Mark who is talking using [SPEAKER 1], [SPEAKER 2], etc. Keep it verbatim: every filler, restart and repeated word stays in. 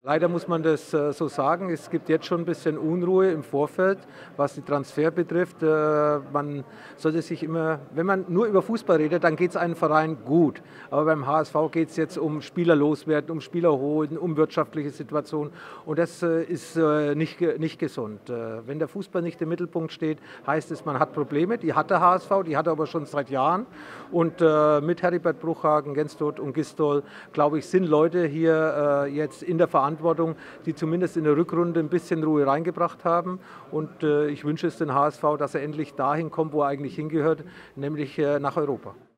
[SPEAKER 1] Leider muss man das äh, so sagen. Es gibt jetzt schon ein bisschen Unruhe im Vorfeld, was die Transfer betrifft. Äh, man sollte sich immer, wenn man nur über Fußball redet, dann geht es einem Verein gut. Aber beim H S V geht es jetzt um Spieler loswerden, um Spieler holen, um wirtschaftliche Situation. Und das äh, ist äh, nicht, nicht gesund. Äh, wenn der Fußball nicht im Mittelpunkt steht, heißt es, man hat Probleme. Die hat der H S V, die hat er aber schon seit Jahren. Und äh, mit Heribert Bruchhagen, Gensdorf und Gistol, glaube ich, sind Leute hier äh, jetzt in der Verantwortung, die zumindest in der Rückrunde ein bisschen Ruhe reingebracht haben. Und äh, ich wünsche es den H S V, dass er endlich dahin kommt, wo er eigentlich hingehört, nämlich äh, nach Europa.